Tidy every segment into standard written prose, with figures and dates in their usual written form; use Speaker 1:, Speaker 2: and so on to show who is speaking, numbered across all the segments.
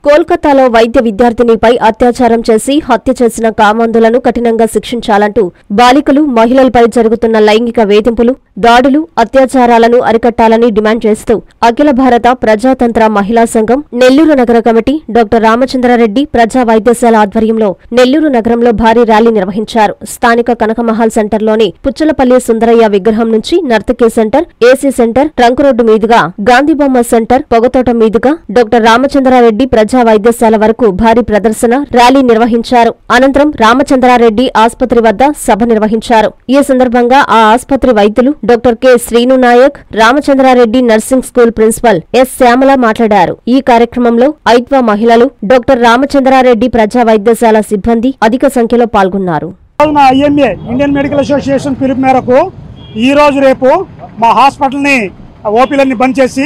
Speaker 1: కోల్కతాలో వైద్య విద్యార్థినిపై అత్యాచారం చేసి హత్య చేసిన కామాంధులను కఠినంగా శిక్షించాలంటూ బాలికలు, మహిళలపై జరుగుతున్న లైంగిక వేధింపులు, దాడులు, అత్యాచారాలను అరికట్టాలని డిమాండ్ చేస్తూ అఖిల భారత ప్రజాతంత్ర మహిళా సంఘం నెల్లూరు నగర కమిటీ డాక్టర్ రామచంద్రారెడ్డి ప్రజా వైద్యశాల ఆధ్వర్యంలో నెల్లూరు నగరంలో భారీ ర్యాలీ నిర్వహించారు. స్థానిక కనకమహల్ సెంటర్లోని పుచ్చలపల్లి సుందరయ్య విగ్రహం నుంచి Nartaki centre, AC centre, trunk road మీదుగా గాంధీబొమ్మ సెంటర్, పొగతోట మీదుగా డాక్టర్ రామచంద్రారెడ్డి ప్రజా వైద్యశాల వరకు భారీ ప్రదర్శన, ర్యాలీ నిర్వహించారు. అనంతరం రామచంద్రారెడ్డి ఆసుపత్రి వద్ద సభ నిర్వహించారు. ఈ సందర్భంగా ఆ ఆసుపత్రి వైద్యులు doctor K Srinu Nayak, Ramachandra Reddy nursing school principal S Shyamala మాట్లాడారు. ఈ కార్యక్రమంలో ఐత్వ మహిళలు, డాక్టర్ రామచంద్రారెడ్డి ప్రజా వైద్యశాల సిబ్బంది అధిక సంఖ్యలో పాల్గొన్నారు.
Speaker 2: ఇండియన్ మెడికల్ అసోసియేషన్ పిలుపు మేరకు ఈ రోజు రేపు మా హాస్పిటల్ని ఓపీలన్నీ బంద్ చేసి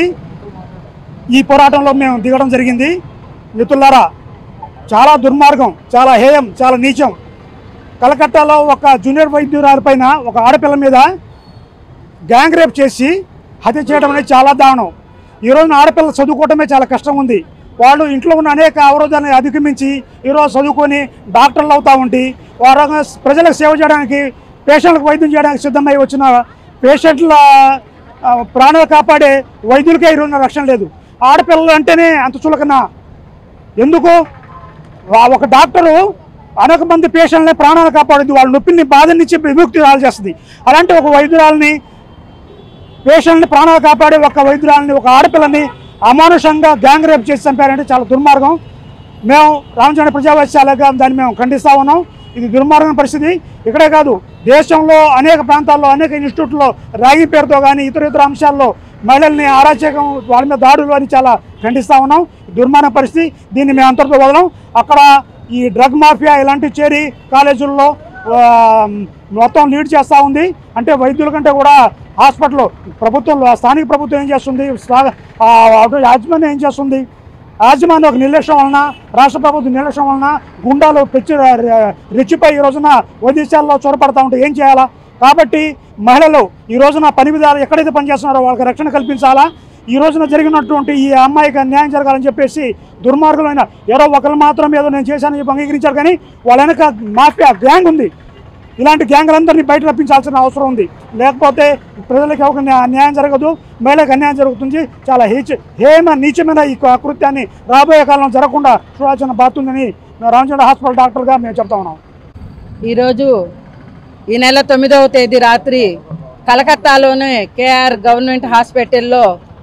Speaker 2: ఈ పోరాటంలో మేము దిగడం జరిగింది. మిత్రులారా, చాలా దుర్మార్గం, చాలా హేయం, చాలా నీచం. కలకత్తాలో ఒక జూనియర్ వైద్యురాలి పైన ఒక ఆడపిల్ల మీద గ్యాంగ్ రేప్ చేసి హత్య చేయడం అనేది చాలా దారుణం. ఈరోజు ఆడపిల్ల చదువుకోవటమే చాలా కష్టం ఉంది. వాళ్ళు ఇంట్లో ఉన్న అనేక అవరోధాన్ని అధిగమించి ఈరోజు చదువుకొని డాక్టర్లు అవుతూ ఉండి వారు ప్రజలకు సేవ చేయడానికి, పేషెంట్లకు వైద్యం చేయడానికి సిద్ధమై వచ్చిన పేషెంట్ల ప్రాణాలు కాపాడే వైద్యులకే ఈరోజు రక్షణ లేదు. ఆడపిల్లలు అంటేనే అంత చులకన. ఎందుకు? ఒక డాక్టరు అనేక మంది పేషెంట్లని ప్రాణాలు కాపాడుద్ది, వాళ్ళ నొప్పిని బాధ నుంచి విముక్తి చేస్తుంది. అలాంటి ఒక వైద్యురాలని, పేషెంట్ని ప్రాణాలు కాపాడే ఒక వైద్యురాలని, ఒక ఆడపిల్లని అమానుషంగా గ్యాంగ్ రేప్ చేసి చంపారంటే చాలా దుర్మార్గం. మేము రామచంద్ర ప్రజా వైద్యశాలగా దాన్ని మేము ఖండిస్తూ ఉన్నాం. ఇది దుర్మార్గం పరిస్థితి. ఇక్కడే కాదు, దేశంలో అనేక ప్రాంతాల్లో, అనేక ఇన్స్టిట్యూట్లో ర్యాగింగ్ పేరుతో కానీ ఇతర అంశాల్లో మహిళల్ని అరాచకం, వాళ్ళ మీద దాడులు అని చాలా ఖండిస్తూ ఉన్నాం. దుర్మార్గ పరిస్థితి. దీన్ని మేము అంతటితో వదలం. అక్కడ ఈ డ్రగ్ మాఫియా ఇలాంటివి చేరి కాలేజీల్లో మొత్తం లీడ్ చేస్తూ ఉంది. అంటే వైద్యుల కంటే కూడా హాస్పిటల్ ప్రభుత్వంలో, స్థానిక ప్రభుత్వం ఏం చేస్తుంది, యాజమాన్యం ఏం చేస్తుంది? యాజమాన్యం ఒక నిర్లక్ష్యం వలన, రాష్ట్ర ప్రభుత్వం నిర్లక్ష్యం వలన గుండాలు రెచ్చిపోయి ఈ రోజున వైద్యశాలలో చొరపడతా ఉంటే ఏం చేయాలా? కాబట్టి మహిళలు ఈ రోజున పని విధాలు ఎక్కడైతే పనిచేస్తున్నారో వాళ్ళకి రక్షణ కల్పించాలా. ఈ రోజున జరిగినటువంటి ఈ అమ్మాయికి న్యాయం జరగాలని చెప్పేసి దుర్మార్గులైన ఎవరో ఒకరు మాత్రం ఏదో నేను చేశానని చెప్పి అంగీకరించారు, కానీ వాళ్ళ వెనక మాఫియా గ్యాంగ్ ఉంది. ఇలాంటి గ్యాంగులందరినీ బయట రప్పించాల్సిన అవసరం ఉంది. లేకపోతే ప్రజలకు ఒక న్యాయం జరగదు, మహిళలకు అన్యాయం జరుగుతుంది. చాలా నీచమైన ఈ కృత్యాన్ని రాబోయే కాలంలో జరగకుండా చూడాల్సిన బాధ్యత ఉందని రామచంద్ర హాస్పిటల్ డాక్టర్గా మేము చెప్తా ఉన్నాం.
Speaker 3: ఈరోజు ఈ నెల 9వ తేదీ రాత్రి కలకత్తాలోని కేఆర్ గవర్నమెంట్ హాస్పిటల్లో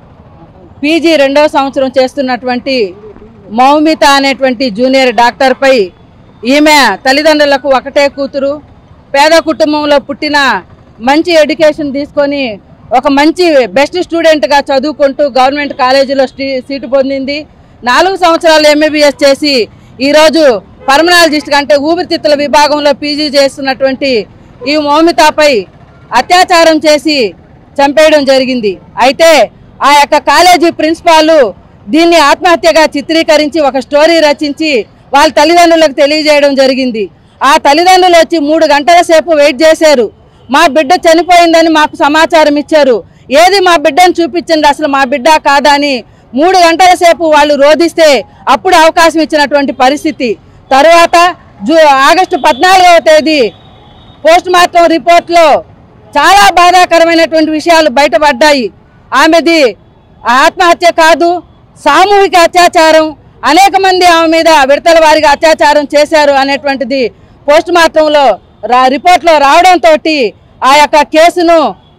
Speaker 3: పీజీ 2వ సంవత్సరం చేస్తున్నటువంటి మౌమిత అనేటువంటి జూనియర్ డాక్టర్పై, ఈమె తల్లిదండ్రులకు ఒకటే కూతురు, పేద కుటుంబంలో పుట్టిన, మంచి ఎడ్యుకేషన్ తీసుకొని ఒక మంచి బెస్ట్ స్టూడెంట్గా చదువుకుంటూ గవర్నమెంట్ కాలేజీలో సీటు పొందింది. 4 సంవత్సరాలు MBBS చేసి ఈరోజు పల్మనాలజిస్ట్ అంటే ఊపిరితిత్తుల విభాగంలో పీజీ చేస్తున్నటువంటి ఈ మౌమితపై అత్యాచారం చేసి చంపేయడం జరిగింది. అయితే ఆ యొక్క కాలేజీ ప్రిన్సిపాల్ దీన్ని ఆత్మహత్యగా చిత్రీకరించి ఒక స్టోరీ రచించి వాళ్ళ తల్లిదండ్రులకు తెలియజేయడం జరిగింది. ఆ తల్లిదండ్రులు వచ్చి 3 గంటల సేపు వెయిట్ చేశారు. మా బిడ్డ చనిపోయిందని మాకు సమాచారం ఇచ్చారు, ఏది మా బిడ్డను చూపించండి, అసలు మా బిడ్డ కాదా అని 3 గంటల సేపు వాళ్ళు రోధిస్తే అప్పుడు అవకాశం ఇచ్చినటువంటి పరిస్థితి. తర్వాత ఆగస్టు 14వ తేదీ పోస్ట్ మార్టం రిపోర్ట్లో చాలా బాధాకరమైనటువంటి విషయాలు బయటపడ్డాయి. ఆమెది ఆత్మహత్య కాదు, సామూహిక అత్యాచారం, అనేక మంది ఆమె మీద విడతల వారిగా అత్యాచారం చేశారు అనేటువంటిది పోస్ట్ మార్టంలో రిపోర్ట్లో రావడంతో ఆ యొక్క కేసును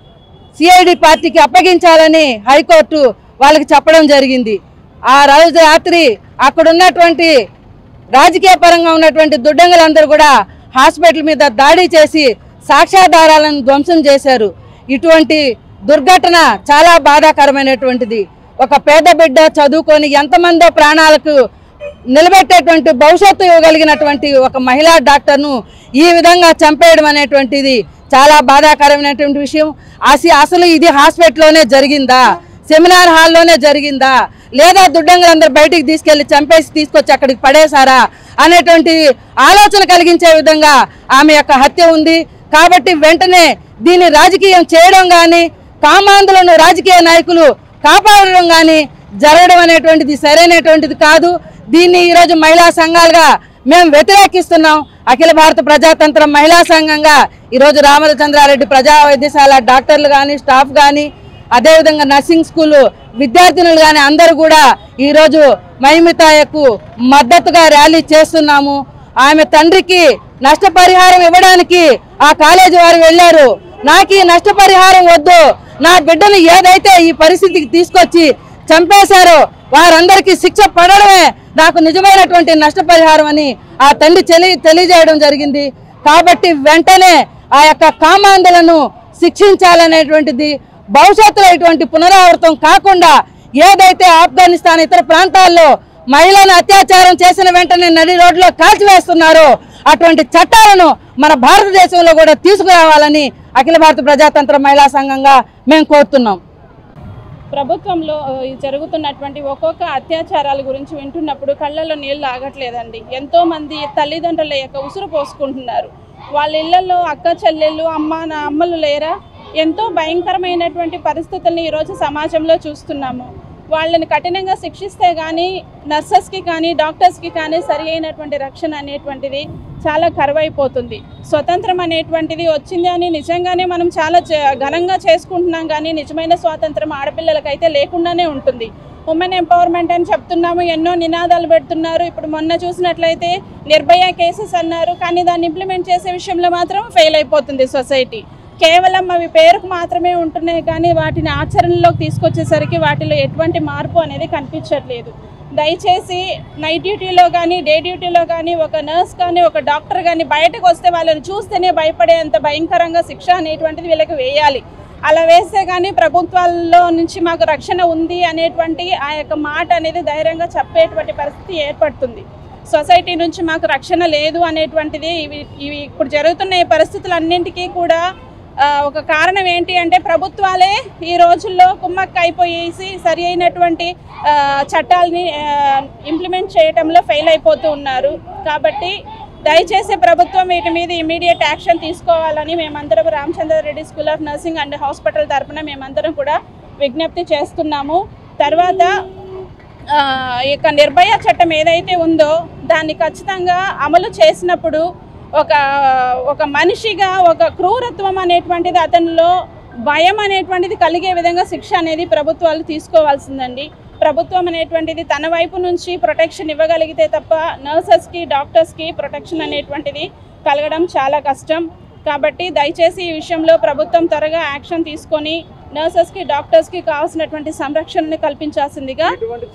Speaker 3: CID పార్టీకి అప్పగించాలని హైకోర్టు వాళ్ళకి చెప్పడం జరిగింది. ఆ రోజు రాత్రి అక్కడ ఉన్నటువంటి రాజకీయ పరంగా ఉన్నటువంటి దుడ్డంగులందరూ కూడా హాస్పిటల్ మీద దాడి చేసి సాక్ష్యాధారాలను ధ్వంసం చేశారు. ఇటువంటి దుర్ఘటన చాలా బాధాకరమైనటువంటిది. ఒక పేద బిడ్డ చదువుకొని ఎంతమందో ప్రాణాలకు నిలబెట్టేటువంటి భవిష్యత్తు ఇవ్వగలిగినటువంటి ఒక మహిళా డాక్టర్ను ఈ విధంగా చంపేయడం అనేటువంటిది చాలా బాధాకరమైనటువంటి విషయం. అసలు ఇది హాస్పిటల్లోనే జరిగిందా, సెమినార్ హాల్లోనే జరిగిందా, లేదా దుడ్డంగులందరూ బయటికి తీసుకెళ్లి చంపేసి తీసుకొచ్చి అక్కడికి పడేశారా అనేటువంటి ఆలోచన కలిగించే విధంగా ఆమె యొక్క హత్య ఉంది. కాబట్టి వెంటనే దీన్ని రాజకీయం చేయడం కానీ, కామాంధులను రాజకీయ నాయకులు కాపాడడం కానీ జరగడం అనేటువంటిది సరైనటువంటిది కాదు. దీన్ని ఈరోజు మహిళా సంఘాలుగా మేము వ్యతిరేకిస్తున్నాం. అఖిల భారత ప్రజాతంత్ర మహిళా సంఘంగా ఈరోజు రామచంద్రారెడ్డి ప్రజా వైద్యశాల డాక్టర్లు కానీ, స్టాఫ్ కానీ, అదేవిధంగా నర్సింగ్ స్కూలు విద్యార్థినులు కానీ అందరూ కూడా ఈరోజు మహిమితాయకు మద్దతుగా ర్యాలీ చేస్తున్నాము. ఆమె తండ్రికి నష్టపరిహారం ఇవ్వడానికి ఆ కాలేజీ వారు వెళ్ళారు. నాకు ఈ నష్టపరిహారం వద్దు, నా బిడ్డను ఏదైతే ఈ పరిస్థితికి తీసుకొచ్చి చంపేశారో వారందరికీ శిక్ష పడడమే నాకు నిజమైనటువంటి నష్టపరిహారం అని ఆ తండ్రి తెలియజేయడం జరిగింది. కాబట్టి వెంటనే ఆ యొక్క కామాంధులను శిక్షించాలనేటువంటిది, భవిష్యత్తులో ఇటువంటి పునరావృతం కాకుండా ఏదైతే ఆఫ్ఘనిస్తాన్ ఇతర ప్రాంతాల్లో మహిళలను అత్యాచారం చేసిన వెంటనే నడి రోడ్లో కాల్చివేస్తున్నారో అటువంటి చట్టాలను మన భారతదేశంలో కూడా తీసుకురావాలని అఖిల భారత ప్రజాతంత్ర మహిళా సంఘంగా మేము కోరుతున్నాం.
Speaker 4: ప్రభుత్వంలో జరుగుతున్నటువంటి ఒక్కొక్క అత్యాచారాల గురించి వింటున్నప్పుడు కళ్ళల్లో నీళ్లు ఆగట్లేదండి. ఎంతోమంది తల్లిదండ్రుల యొక్క ఉసురు పోసుకుంటున్నారు. వాళ్ళ ఇళ్లలో అక్క చెల్లెళ్ళు, అమ్మలు లేరా? ఎంతో భయంకరమైనటువంటి పరిస్థితుల్ని ఈరోజు సమాజంలో చూస్తున్నాము. వాళ్ళని కఠినంగా శిక్షిస్తే కానీ నర్సెస్కి కానీ డాక్టర్స్కి కానీ సరి అయినటువంటి రక్షణ అనేటువంటిది చాలా కరువైపోతుంది. స్వతంత్రం అనేటువంటిది వచ్చింది అని నిజంగానే మనం చాలా ఘనంగా చేసుకుంటున్నాం, కానీ నిజమైన స్వాతంత్రం ఆడపిల్లలకైతే లేకుండానే ఉంటుంది. ఉమెన్ ఎంపవర్మెంట్ అని చెప్తున్నాము, ఎన్నో నినాదాలు పెడుతున్నారు. ఇప్పుడు మొన్న చూసినట్లయితే నిర్భయ కేసెస్ అన్నారు, కానీ దాన్ని ఇంప్లిమెంట్ చేసే విషయంలో మాత్రం ఫెయిల్ అయిపోతుంది సొసైటీ. కేవలం అవి పేరుకు మాత్రమే ఉంటున్నాయి, కానీ వాటిని ఆచరణలోకి తీసుకొచ్చేసరికి వాటిలో ఎటువంటి మార్పు అనేది కనిపించట్లేదు. దయచేసి నైట్ డ్యూటీలో కానీ డే డ్యూటీలో కానీ ఒక నర్స్ కానీ ఒక డాక్టర్ కానీ బయటకు వస్తే వాళ్ళని చూస్తేనే భయపడేంత భయంకరంగా శిక్ష అనేటువంటిది వీళ్ళకి వేయాలి. అలా వేస్తే కానీ ప్రభుత్వాల్లో నుంచి మాకు రక్షణ ఉంది అనేటువంటి ఆ యొక్క మాట అనేది ధైర్యంగా చెప్పేటువంటి పరిస్థితి ఏర్పడుతుంది. సొసైటీ నుంచి మాకు రక్షణ లేదు అనేటువంటిది ఇవి ఇప్పుడు జరుగుతున్న ఈ పరిస్థితులన్నింటికీ కూడా ఒక కారణం ఏంటి అంటే ప్రభుత్వాలే ఈ రోజుల్లో కుమ్మక్క అయిపోయేసి సరి అయినటువంటి చట్టాలని ఇంప్లిమెంట్ చేయడంలో ఫెయిల్ అయిపోతూ ఉన్నారు. కాబట్టి దయచేసి ప్రభుత్వం వీటి మీద ఇమీడియట్ యాక్షన్ తీసుకోవాలని మేమందరం Ramachandra Reddy school of nursing and hospital తరఫున మేమందరం కూడా విజ్ఞప్తి చేస్తున్నాము. తర్వాత ఇక నిర్భయ చట్టం ఏదైతే ఉందో దాన్ని ఖచ్చితంగా అమలు చేసినప్పుడు ఒక మనిషిగా ఒక క్రూరత్వం అనేటువంటిది అతనిలో భయం అనేటువంటిది కలిగే విధంగా శిక్ష అనేది ప్రభుత్వాలు తీసుకోవాల్సిందండి. ప్రభుత్వం అనేటువంటిది తన వైపు నుంచి ప్రొటెక్షన్ ఇవ్వగలిగితే తప్ప నర్సెస్కి డాక్టర్స్కి ప్రొటెక్షన్ అనేటువంటిది కలగడం చాలా కష్టం. కాబట్టి దయచేసి ఈ విషయంలో ప్రభుత్వం త్వరగా యాక్షన్ తీసుకొని నర్సెస్కి డాక్టర్స్కి కావాల్సినటువంటి సంరక్షణని కల్పించాల్సిందిగా.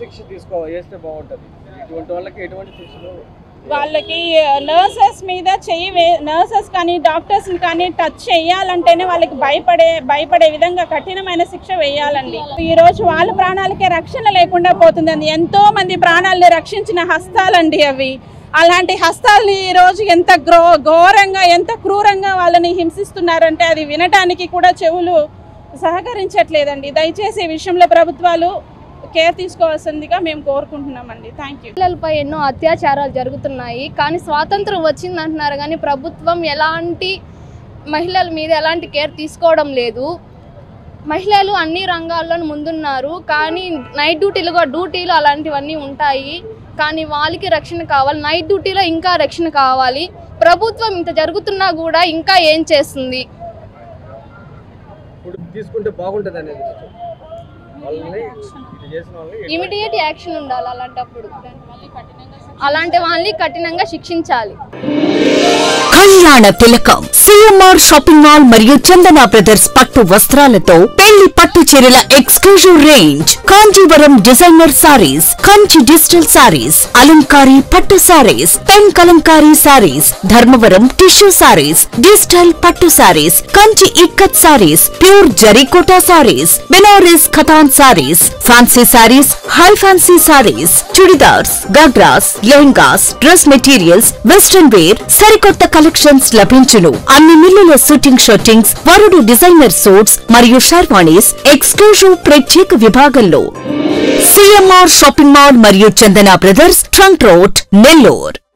Speaker 4: వాళ్ళకి నర్సెస్ మీద నర్సెస్ కానీ డాక్టర్స్ని కానీ టచ్ చేయాలంటేనే వాళ్ళకి భయపడే విధంగా కఠినమైన శిక్ష వేయాలండి. ఈరోజు వాళ్ళ ప్రాణాలకే రక్షణ లేకుండా పోతుందండి. ఎంతో మంది ప్రాణాలని రక్షించిన హస్తాలండి అవి. అలాంటి హస్తాలని ఈరోజు ఎంత ఘోరంగా ఎంత క్రూరంగా వాళ్ళని హింసిస్తున్నారంటే అది వినటానికి కూడా చెవులు సహకరించట్లేదండి. దయచేసి ఈ విషయంలో ప్రభుత్వాలు కేర్ తీసుకోవాల్సిందిగా మేము కోరుకుంటున్నామండి. Thank you.
Speaker 5: పిల్లలపై ఎన్నో అత్యాచారాలు జరుగుతున్నాయి, కానీ స్వాతంత్రం వచ్చిందంటున్నారు కానీ ప్రభుత్వం మహిళల మీద ఎలాంటి కేర్ తీసుకోవడం లేదు. మహిళలు అన్ని రంగాల్లో ముందున్నారు, కానీ నైట్ డ్యూటీలు అలాంటివన్నీ ఉంటాయి, కానీ వాళ్ళకి రక్షణ కావాలి. నైట్ డ్యూటీలో ఇంకా రక్షణ కావాలి. ప్రభుత్వం ఇంత జరుగుతున్నా కూడా ఇంకా ఏం చేస్తుంది?
Speaker 6: తీసుకుంటే బాగుంటుంది అనేది
Speaker 5: ఇమిడియట్ యాక్షన్ ఉండాలి. అలాంటి వాళ్ళని కఠినంగా శిక్షించాలి.
Speaker 7: కళ్యాణ తిలకం సిఎంఆర్ షాపింగ్ మాల్ మరియు చందన బ్రదర్స్ పట్టు వస్త్రాలతో పెళ్లి పట్టు చీరల exclusive range, Kanjeevaram designer saris, Kanchi digital saris, అలంకారీ పట్టు saris, pen Kalamkari saris, Dharmavaram tissue saris, digital పట్టు saris, Kanchi ikat saris, pure Zarikota saris, Banaras Katan saris, fancy saris, high fancy saris, churidars, ghagras, lehengas, dress materials, western wear, సరికొత్త కలెక్షన్స్ లభించును. అన్ని మిల్లుల షూటింగ్ షర్టింగ్స్, వరుడు డిజైనర్ సూట్స్ మరియు షర్వాణీస్ ఎక్స్క్లూజివ్ ప్రత్యేక విభాగంలో. సిఎంఆర్ షాపింగ్ మాల్ మరియు Chandana brothers, trunk road, Nellore.